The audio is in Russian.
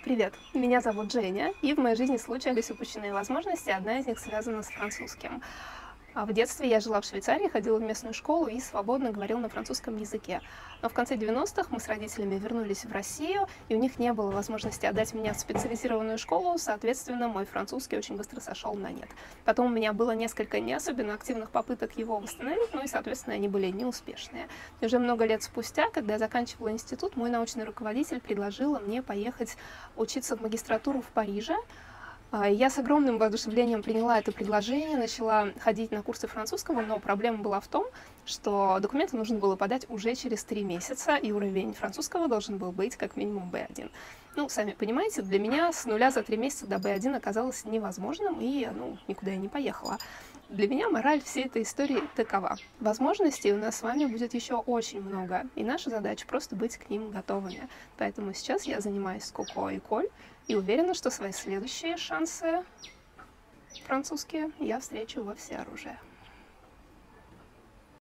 Привет, меня зовут Женя, и в моей жизни случались упущенные возможности, одна из них связана с французским. В детстве я жила в Швейцарии, ходила в местную школу и свободно говорила на французском языке. Но в конце 90-х мы с родителями вернулись в Россию, и у них не было возможности отдать меня в специализированную школу, соответственно, мой французский очень быстро сошел на нет. Потом у меня было несколько не особенно активных попыток его восстановить, ну и, соответственно, они были неуспешные. И уже много лет спустя, когда я заканчивала институт, мой научный руководитель предложила мне поехать учиться в магистратуру в Париже. Я с огромным воодушевлением приняла это предложение, начала ходить на курсы французского, но проблема была в том, что документы нужно было подать уже через 3 месяца, и уровень французского должен был быть как минимум B1. Ну, сами понимаете, для меня с нуля за 3 месяца до B1 оказалось невозможным, и никуда я не поехала. Для меня мораль всей этой истории такова. Возможностей у нас с вами будет еще очень много, и наша задача просто быть к ним готовыми. Поэтому сейчас я занимаюсь с Коко и Коль, и уверена, что свои следующие шансы французские я встречу во всеоружии.